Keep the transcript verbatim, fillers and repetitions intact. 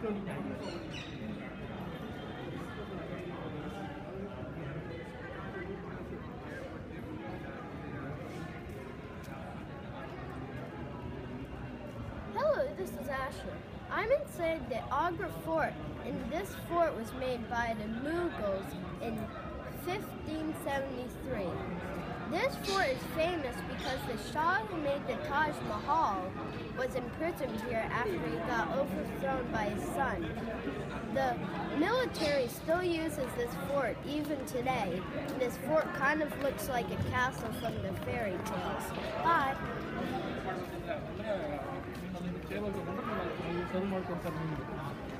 Hello, this is Ashley. I'm inside the Agra fort, and this fort was made by the Mughals in fifteen seventy-three. This fort is famous because the Shah who made the Taj Mahal was imprisoned here after he got overthrown by his son. The military still uses this fort even today. This fort kind of looks like a castle from the fairy tales. Bye! serve ಮಾಡ್ಕೊಂಡು